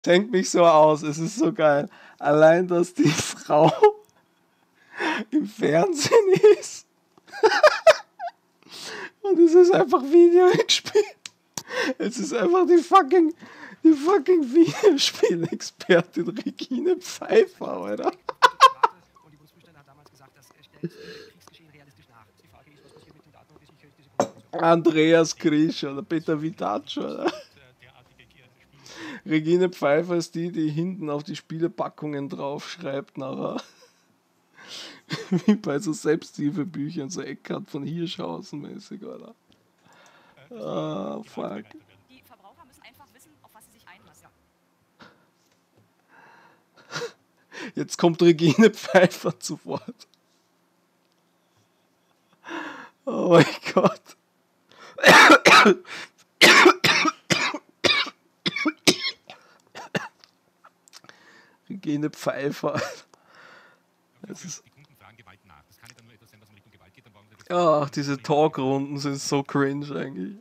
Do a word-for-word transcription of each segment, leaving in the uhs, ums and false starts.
Denkt mich so aus, es ist so geil. Allein, dass die Frau im Fernsehen ist und es ist einfach Video gespielt. Es ist einfach die fucking, die fucking Videospielexpertin Regine Pfeiffer, Alter. Andreas Krisch oder Peter Vitaccio, oder? Regine Pfeiffer ist die, die hinten auf die Spielepackungen draufschreibt, nachher. Wie bei so Selbsthilfebüchern, so Eckhard von Hirschhausen mäßig, oder? Ah, fuck. Die Verbraucher müssen einfach wissen, auf was sie sich einlassen. Jetzt kommt Regine Pfeiffer zu Wort. Oh mein Gott. Regine Pfeiffer. Das ist Ach, diese Talkrunden sind so cringe eigentlich.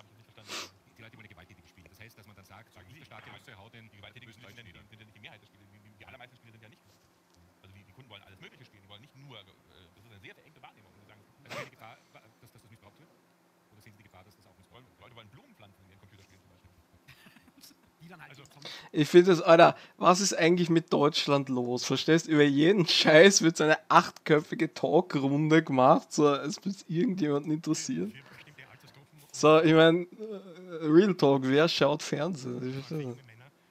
Ich finde das, Alter, was ist eigentlich mit Deutschland los? Verstehst du? Über jeden Scheiß wird so eine achtköpfige Talkrunde gemacht, so als würde es irgendjemanden interessieren. So, ich meine, Real Talk, wer schaut Fernsehen? Ich verstehe nicht.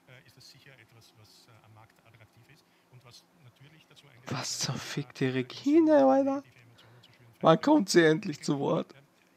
Was zum Fick die Regine, Alter? Wann kommt sie endlich zu Wort?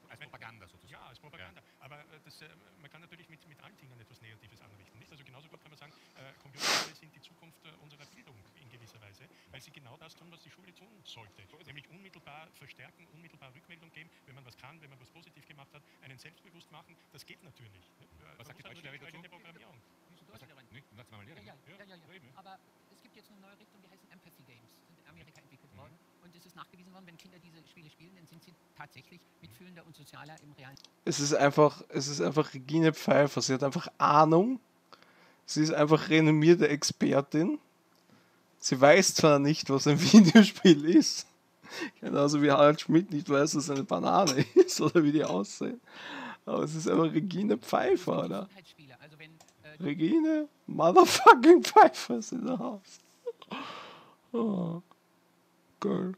Aber es gibt jetzt eine neue Richtung, die heißen Empathy Games, sind in Amerika entwickelt worden. Und es ist nachgewiesen worden, wenn Kinder diese Spiele spielen, dann sind sie tatsächlich mitfühlender und sozialer im realen. Es ist einfach, es ist einfach Regine Pfeiffer. Sie hat einfach Ahnung. Sie ist einfach renommierte Expertin. Sie weiß zwar nicht, was ein Videospiel ist. Genauso wie Harald Schmidt nicht weiß, was eine Banane ist oder wie die aussehen. Aber es ist einfach Regine Pfeiffer, oder? Also wenn, äh, Regine Motherfucking Pfeiffer ist in der Haus. Oh, geil.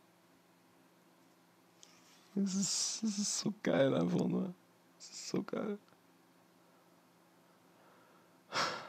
Es ist, es ist so geil einfach nur. Es ist so geil.